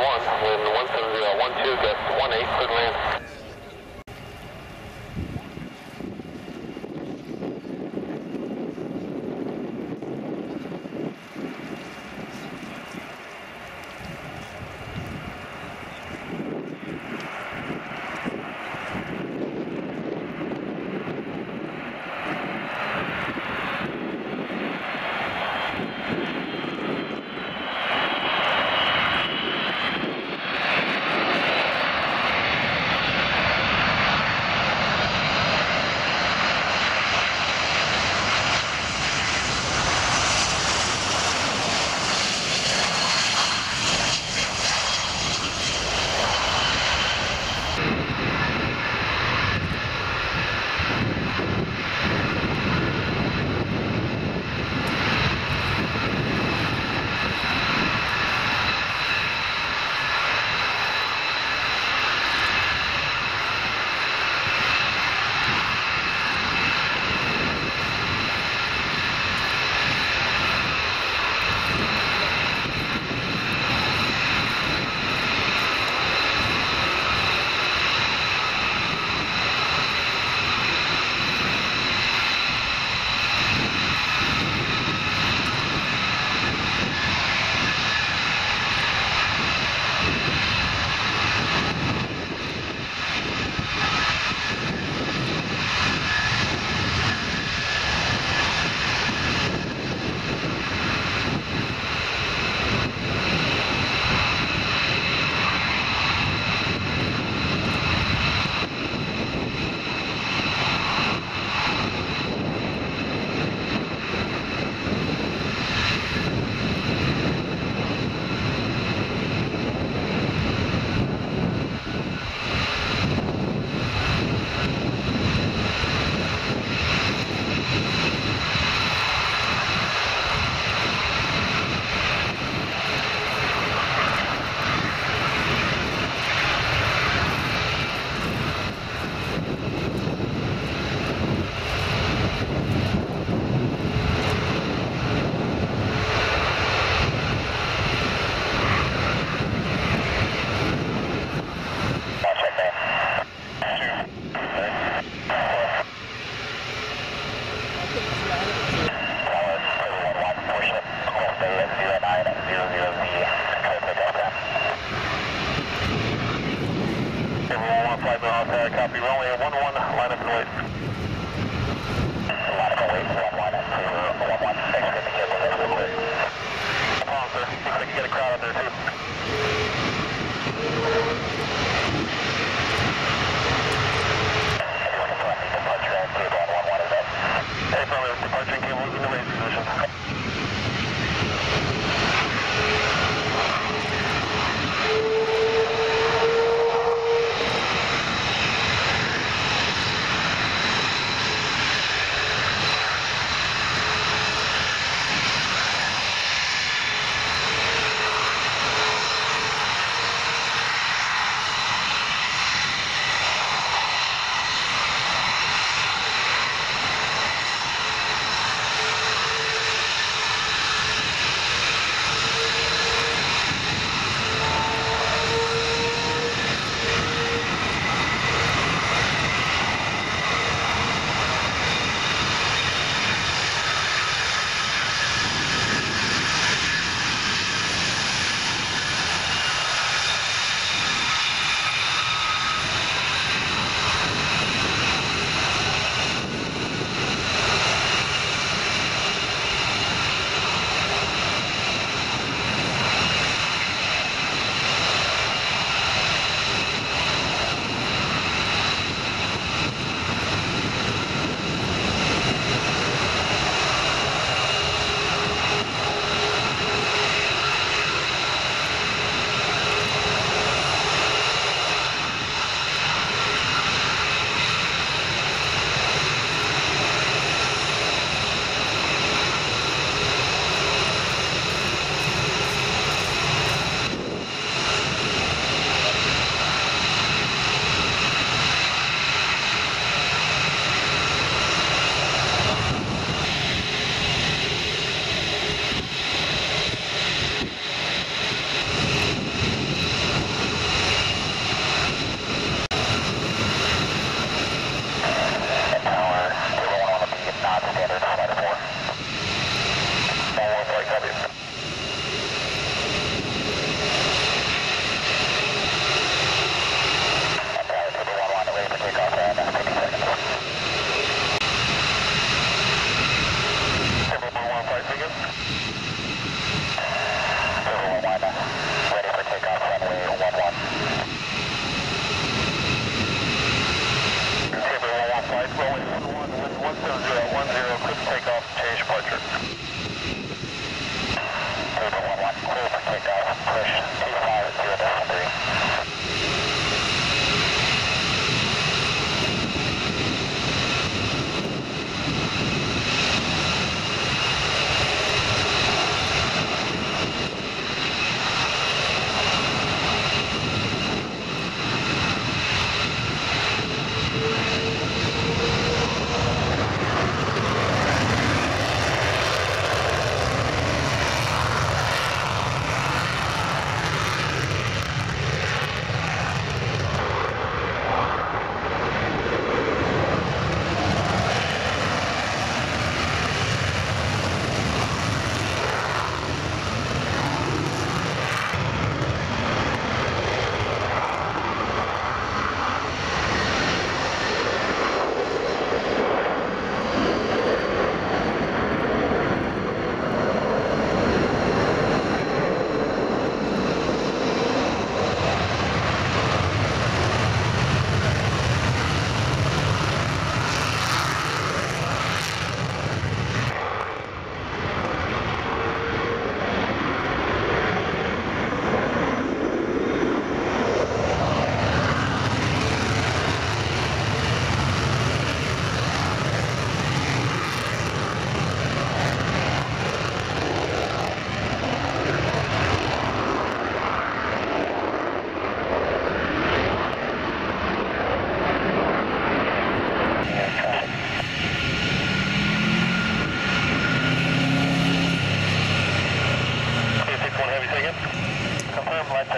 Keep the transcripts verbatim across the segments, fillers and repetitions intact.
one, and one seven zero one two gets one eight, clear to land.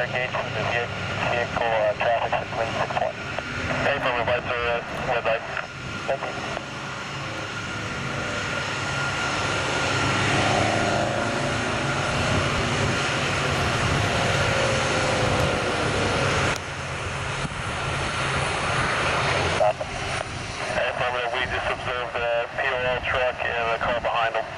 radar gauge for the vehicle uh, traffic at clean six one. Hey, from the lights are uh, red light. Thank you. We just observed a P O L truck and a car behind them.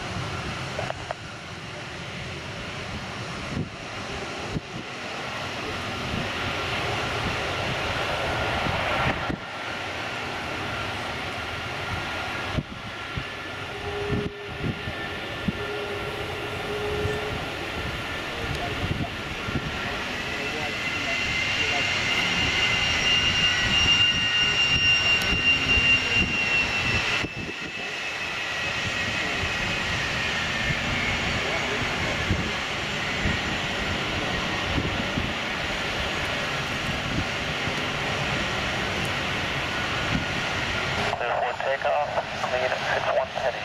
Takeoff, lead at six one heading.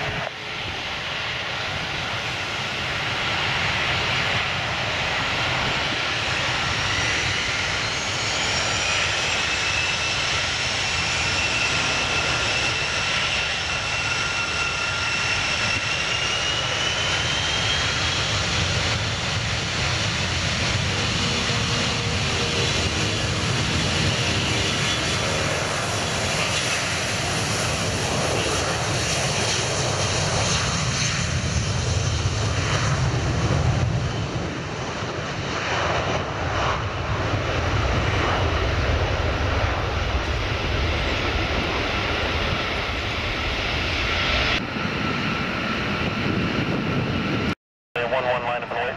one one line of noise.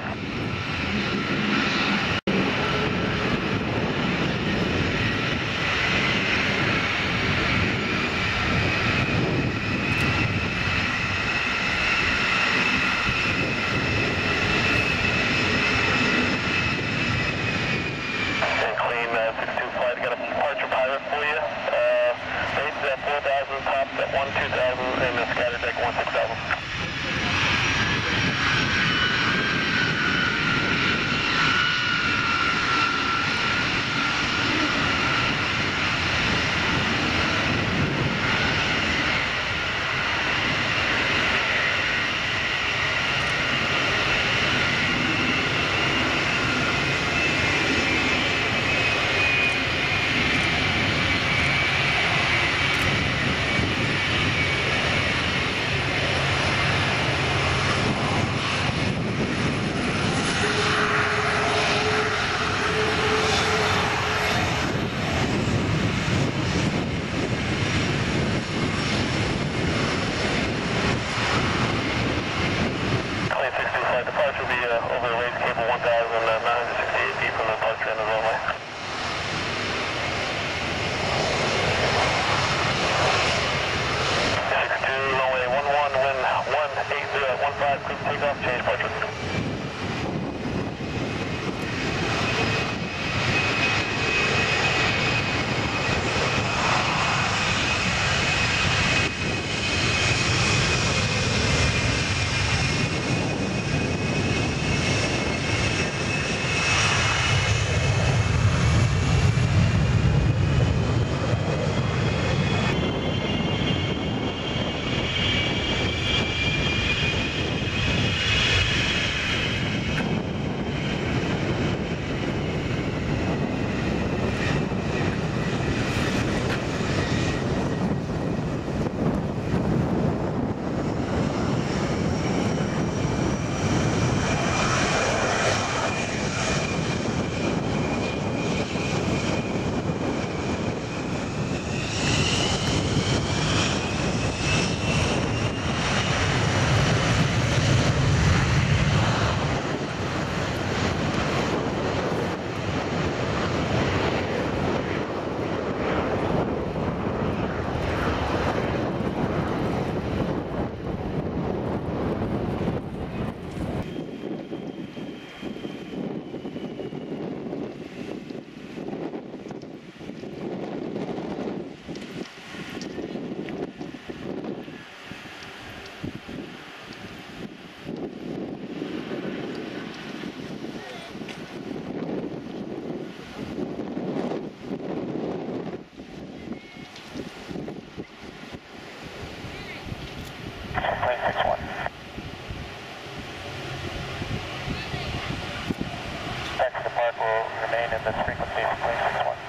And clean uh, six two flight, got a departure pilot for you. Uh, base at four thousand, top at one two thousand, and the scatter deck one six thousand. Departure will be uh, over the race cable one thousand nine hundred sixty-eight feet from the departure end of the runway. six two, runway one one, wind one eight zero at one five, quick takeoff, change departure. mark will remain in this frequency for plane six one.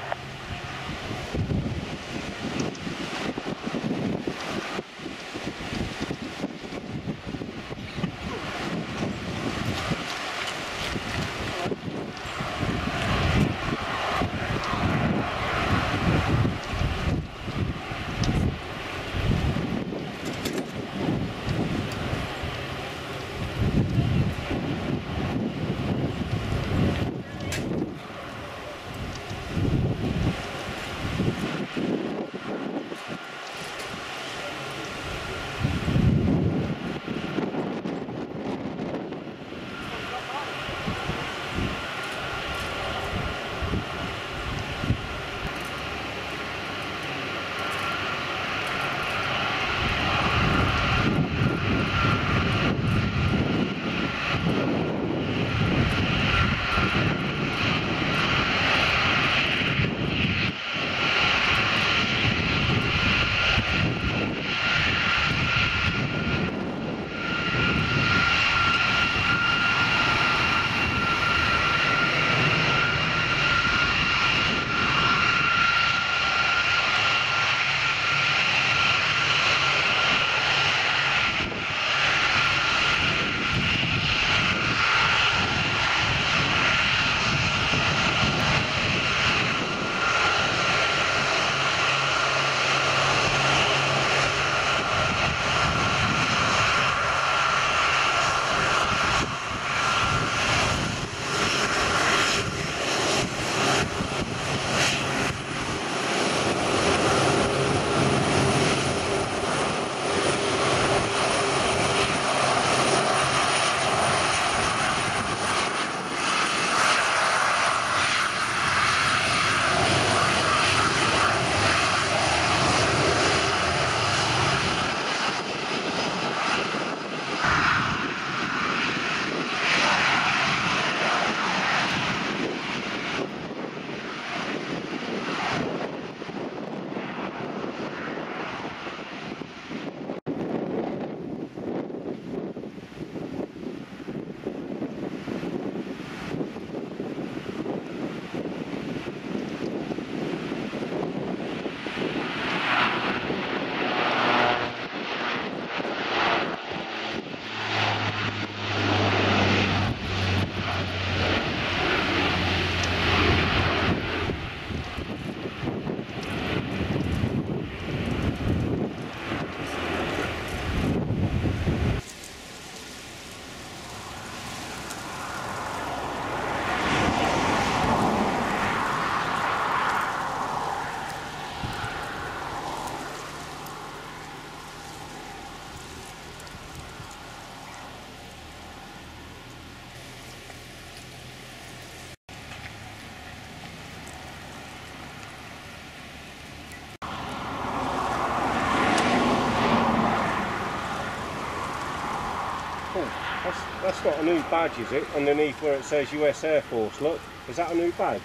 That's, that's not a new badge, is it? Underneath where it says U S Air Force, look. Is that a new badge?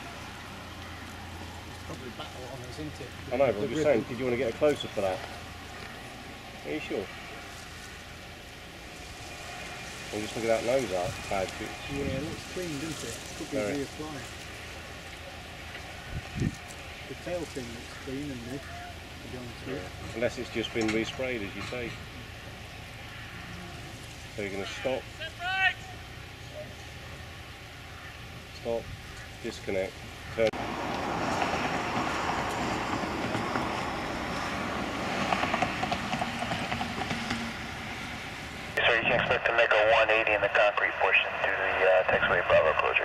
It's probably battle on us, isn't it? I know, but I'm just saying, did you want to get a closer for that? Are you sure? And just look at that nose art badge. Yeah, it looks clean, doesn't it? Could be Very. reapplied. The tail thing looks clean and new, to be honest with you. Unless it's just been resprayed, as you say. So you're going to stop, stop, disconnect, turn. So you can expect to make a one eighty in the concrete portion due to the uh, taxiway Bravo closure.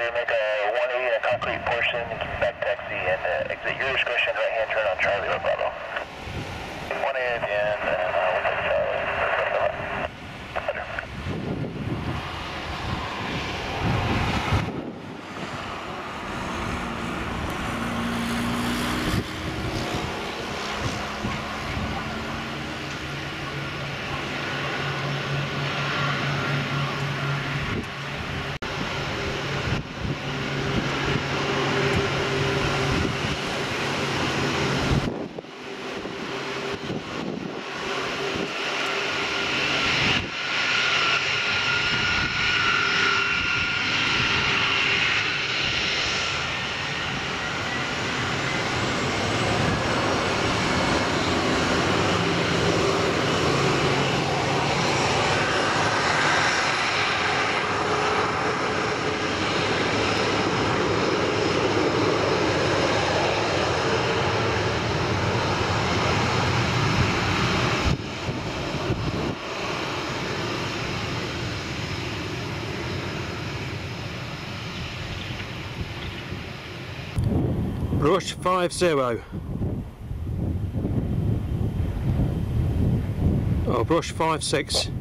make a one eighty in a concrete portion, keep back taxi, and uh, exit your discretion, right hand turn on Charlie or Bravo. one eighty again, and uh, we'll take Charlie. Roger. Brush five zero. Oh, brush five six.